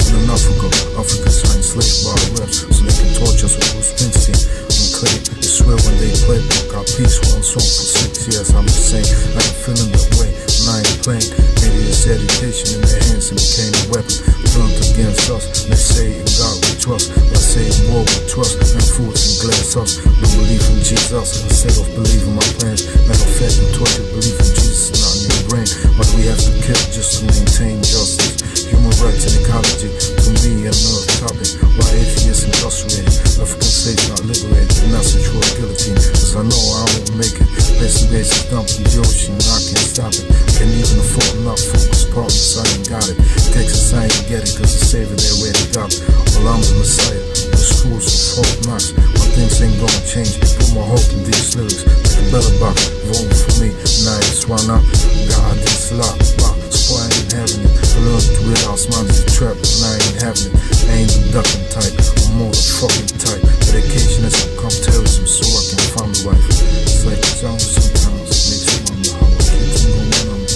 in Africa. Africa's enslaved by the reps, so they can torture us with Bruce Springsteen and Clay. They swear when they play, got peace one song for 6 years. I'm just saying, I ain't feeling that way, and I ain't playing. Maybe it's education in their hands and became a weapon turned against us. They say in God we trust, I say in war we trust, and fruits and glass us. No belief in Jesus instead of believing my plans. Matter of fact, I'm taught you believe in Jesus, not in your brain. Why do we have to kill just to maintain justice? Human rights and ecology, to me, another topic. Why atheists incarcerated, African slaves not liberated, and that's a true guillotine. Cause I know I won't make it. Basic dump in the ocean, I can't stop it. Can't even afford enough focus partners, I ain't got it. Texas, I ain't get it, cause the savior they already got it. Well, I'm the Messiah, the schools of Fort Knox. My things ain't gonna change, put my hope in these lyrics. Like a better box, vote for me, now it's why not. God, this lot, so I ain't having it. I learned to realize mine is a trap, and I ain't having it. I ain't the ducking type, I'm more the fucking type. Dedication has become terrorism, so I can find a wife. It's like the jungle sometimes, it makes you wonder how I keep from going on.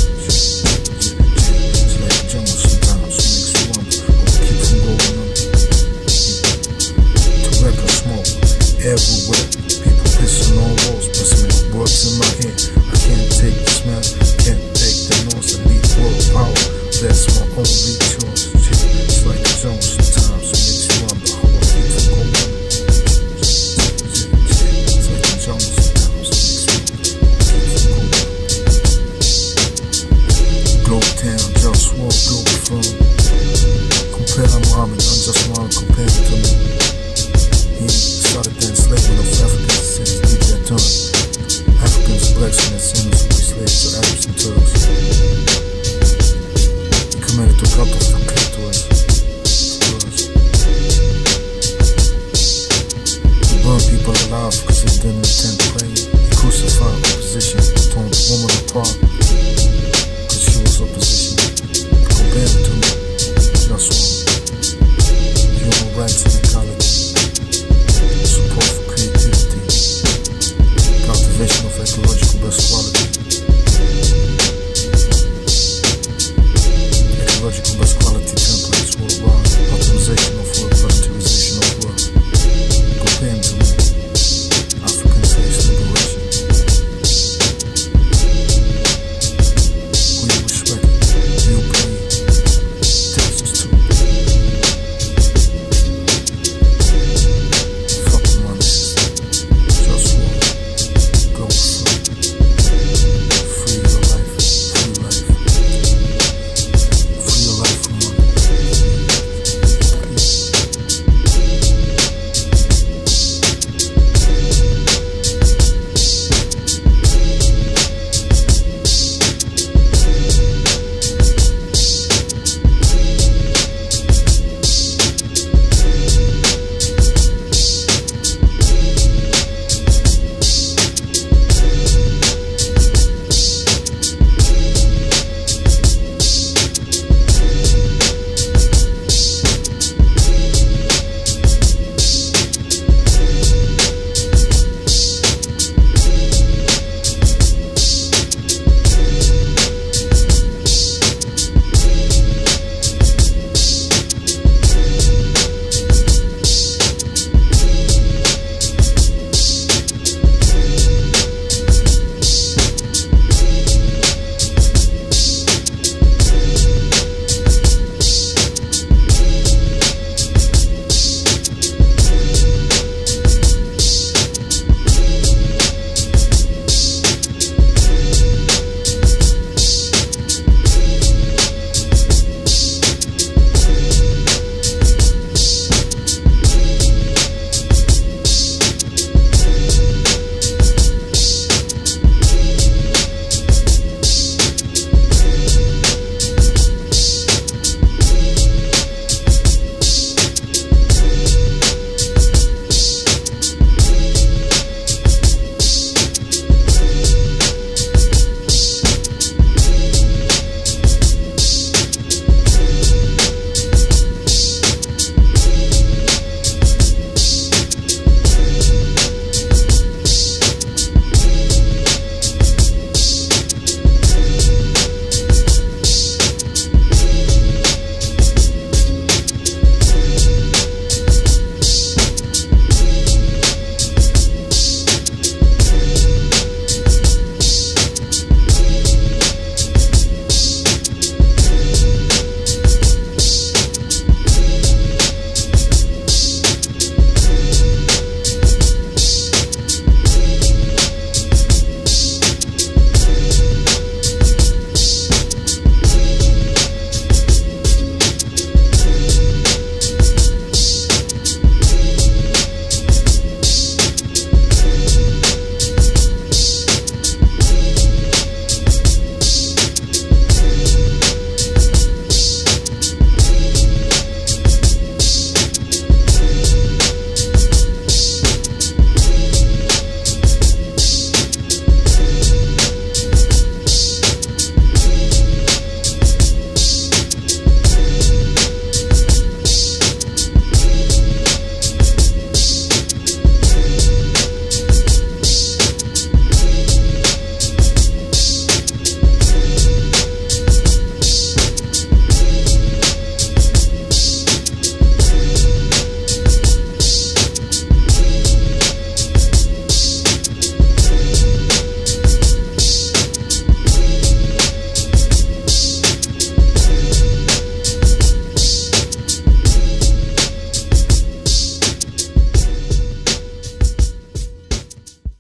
It's like the jungle sometimes, it makes you wonder how I keep from going on. Tobacco smoke everywhere, people pissing on walls, pressing words in my head. I can't take the smell, can't take the noise, I need world power, that's my only choice. It's like the jungle sometimes, it makes you wonder how I keep from going on. It's like the jungle sometimes, it makes me wonder how I keep from going on. Globe town, just walk, globe from. Compare Muhammad, I'm just